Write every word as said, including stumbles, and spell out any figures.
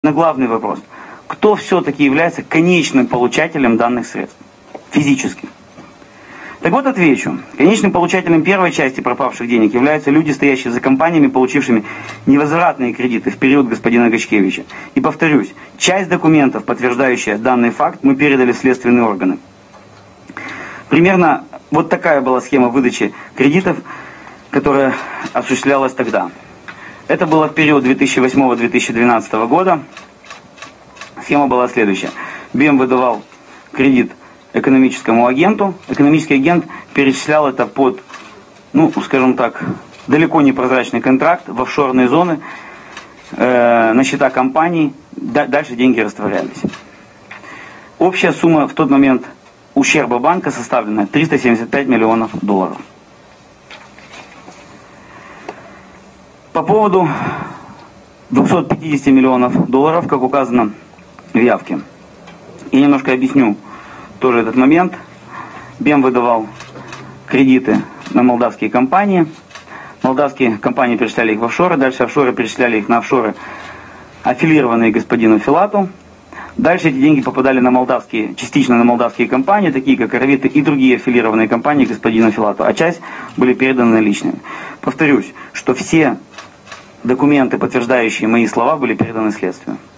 на главный вопрос. Кто все-таки является конечным получателем данных средств? Физически. Так вот отвечу. Конечным получателем первой части пропавших денег являются люди, стоящие за компаниями, получившими невозвратные кредиты в период господина Гачкевича. И повторюсь, часть документов, подтверждающая данный факт, мы передали в следственные органы. Примерно вот такая была схема выдачи кредитов, которая осуществлялась тогда. Это было в период две тысячи восьмого — две тысячи двенадцатого года. Схема была следующая. БИЭМ выдавал кредит экономическому агенту. Экономический агент перечислял это под, ну, скажем так, далеко не прозрачный контракт в офшорные зоны, э, на счета компаний. Да, дальше деньги растворялись. Общая сумма в тот момент ущерба банка составлена триста семьдесят пять миллионов долларов. По поводу двухсот пятидесяти миллионов долларов, как указано в явке. Я немножко объясню тоже этот момент. БИЭМ выдавал кредиты на молдавские компании. Молдавские компании перечисляли их в офшоры. Дальше офшоры перечисляли их на офшоры, аффилированные господину Филату. Дальше эти деньги попадали на молдавские, частично на молдавские компании, такие как Аравиты и другие аффилированные компании господина Филату. А часть были переданы наличными. Повторюсь, что все документы, подтверждающие мои слова, были переданы следствию.